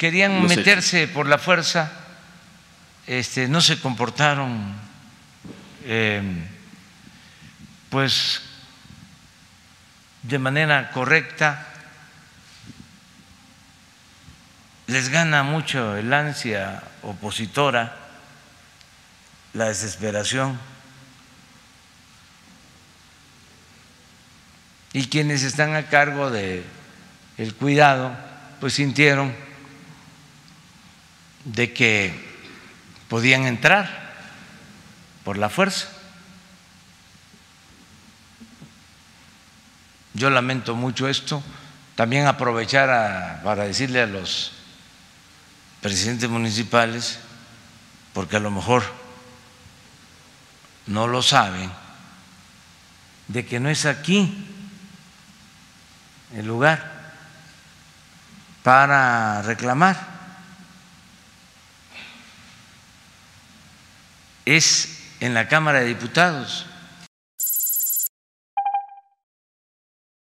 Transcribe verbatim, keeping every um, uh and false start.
querían los meterse por la fuerza, este, no se comportaron eh, pues de manera correcta. Les gana mucho el ansia opositora, la desesperación, y quienes están a cargo de el cuidado pues sintieron de que podían entrar por la fuerza. Yo lamento mucho esto. También aprovechar a, para decirle a los presidentes municipales, porque a lo mejor no lo saben, de que no es aquí el lugar para reclamar, es en la Cámara de Diputados.